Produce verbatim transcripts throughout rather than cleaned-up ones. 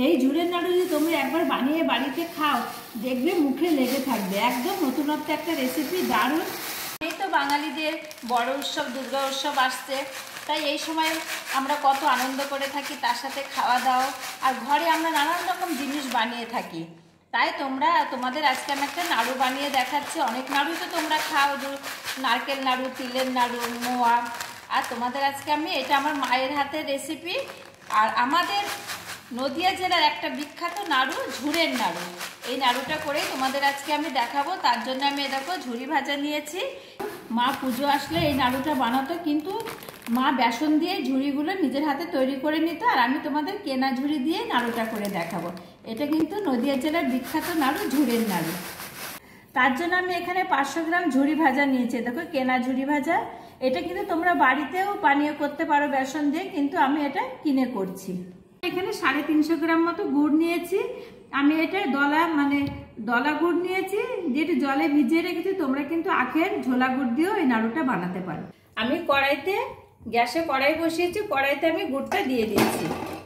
এই ঝুড়ের নাড়ু যদি তোমরা একবার বানিয়ে বাড়িতে খাও দেখবে মুখে লেগে থাকবে, একদম নতুনত্ব একটা রেসিপি, দারুণ। এই তো বাঙালিদের বড় উৎসব দুর্গা উৎসব আসছে, তাই এই সময় আমরা কত আনন্দ করে থাকি, তার সাথে খাওয়া দাওয়া আর ঘরে আমরা নানান রকম জিনিস বানিয়ে থাকি। তাই তোমরা তোমাদের আজকে আমি একটা নাড়ু বানিয়ে দেখাচ্ছি। অনেক নাড়ু তো তোমরা খাও, নারকেল নাড়ু, তিলের নাড়ু, মোয়া, আর তোমাদের আজকে আমি এটা আমার মায়ের হাতের রেসিপি। আর আমাদের নদিয়া জেলার একটা বিখ্যাত নাড়ু ঝুড়ের নাড়ু, এই নাড়ুটা করেই তোমাদের আজকে আমি দেখাবো। তার জন্য আমি দেখো ঝুড়ি ভাজা নিয়েছি। মা পুজো আসলে এই নাড়ুটা বানাতো, কিন্তু মা বেসন দিয়ে ঝুড়িগুলো নিজের হাতে তৈরি করে নিত, আর আমি তোমাদের কেনা ঝুড়ি দিয়ে নাড়ুটা করে দেখাবো। এটা কিন্তু নদিয়া জেলার বিখ্যাত নাড়ু ঝুড়ের নাড়ু। তার জন্য আমি এখানে পাঁচশো গ্রাম ঝুড়ি ভাজা নিয়েছি, দেখো কেনা ঝুড়ি ভাজা। এটা কিন্তু তোমরা বাড়িতেও পানীয় করতে পারো বেসন দিয়ে, কিন্তু আমি এটা কিনে করছি। এখানে সাড়ে তিনশো গ্রাম মতো গুড় নিয়েছি। আমি এটা দলা মানে দলা গুড় নিয়েছি, যেটা জলে ভিজিয়ে রেখেছি। তোমরা কিন্তু আখের ঝোলা গুড় দিয়েও এই নাড়ুটা বানাতে পারো। আমি কড়াইতে গ্যাসে কড়াই বসিয়েছি, কড়াইতে আমি গুড়টা দিয়ে দিয়েছি।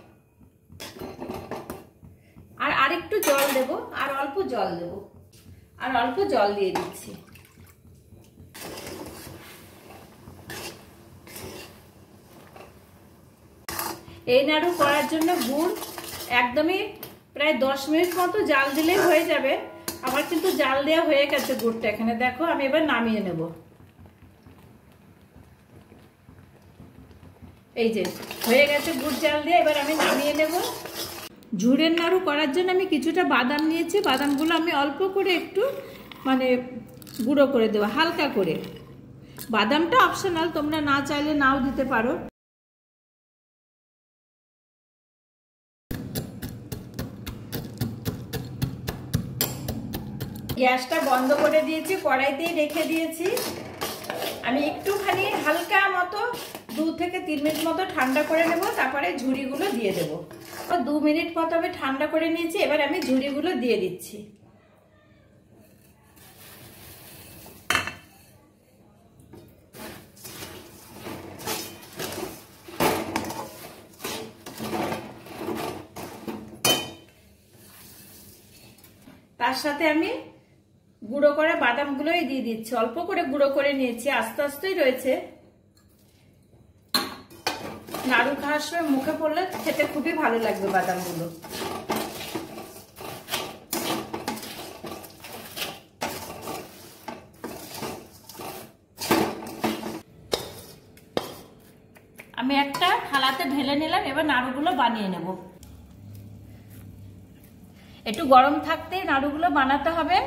আর আরেকটু জল দেব, আর অল্প জল দেব, আর অল্প জল দিয়ে দিচ্ছি। এই নাড়ু করার জন্য গুড় একদমই প্রায় দশ মিনিট মতো জাল দিলেই হয়ে যাবে। আমার কিন্তু জাল দেওয়া হয়ে গেছে গুড়টা, এখানে দেখো। আমি এবার নামিয়ে নেব। এই যে হয়ে গেছে গুড় জাল দিয়ে, এবার আমি নামিয়ে নেব। ঝুড়ের নাড়ু করার জন্য আমি কিছুটা বাদাম নিয়েছি। বাদামগুলো আমি অল্প করে একটু মানে গুঁড়ো করে দেবো, হালকা করে। বাদামটা অপশনাল, তোমরা না চাইলে নাও দিতে পারো। গ্যাসটা বন্ধ করে দিয়েছি, কড়াইতেই রেখে দিয়েছি। আমি একটুখানি হালকা মতো দু থেকে তিন মিনিট মতো ঠান্ডা করে নেব, তারপরে ঝুড়িগুলো দিয়ে দেব। দু মিনিট মতো আমি ঠান্ডা করে নিয়েছি, এবার আমি ঝুড়িগুলো দিয়ে দিচ্ছি। তার সাথে আমি গুঁড়ো করা বাদামগুলোই দিয়ে দিচ্ছি। অল্প করে গুঁড়ো করে নিয়েছি, আস্তে আস্তেই রয়েছে। নাড়ু খাওয়ার সময় মুখে পড়লে খেতে খুবই ভালো লাগবে বাদামগুলো। আমি একটা থালাতে ঢেলে নিলাম, এবার নাড়ুগুলো বানিয়ে নেব। একটু গরম থাকতে নাড়ুগুলো বানাতে হবে।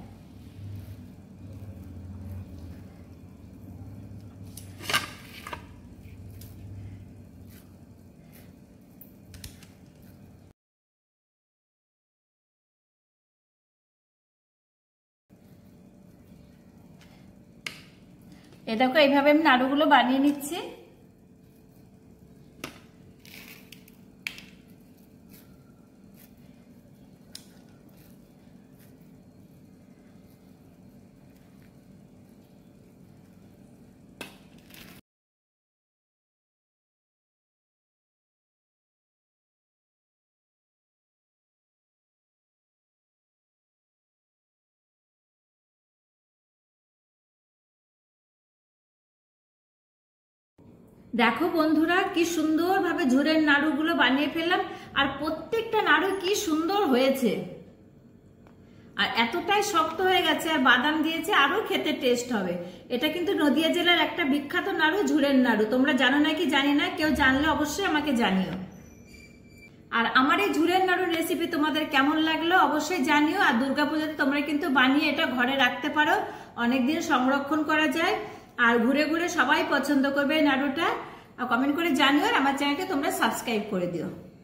এ দেখো এইভাবে আমি নাড়ুগুলো বানিয়ে নিচ্ছি। দেখো বন্ধুরা, কি সুন্দরভাবে ঝুড়ের নাড়ুগুলো বানিয়ে ফেললাম, আর প্রত্যেকটা নাড়ু কি সুন্দর হয়েছে। আর এতটাই শক্ত হয়ে গেছে, আর বাদাম দিয়েছে, আরো খেতে টেস্ট হবে। এটা কিন্তু নদিয়া জেলার একটা বিখ্যাত নাড়ু ঝুড়ের নাড়ু। তোমরা জানো নাকি জানি না, কেউ জানলে অবশ্যই আমাকে জানিও। আর আমার এই ঝুড়ের নাড়ুর রেসিপি তোমাদের কেমন লাগলো অবশ্যই জানিও। আর দুর্গাপূজাতে তোমরা কিন্তু বানিয়ে এটা ঘরে রাখতে পারো, অনেকদিন সংরক্ষণ করা যায়। আর ঘুরে ঘুরে সবাই পছন্দ করবে এই নাড়ুটা। আর কমেন্ট করে জানিও, আর আমার চ্যানেলকে তোমরা সাবস্ক্রাইব করে দিও।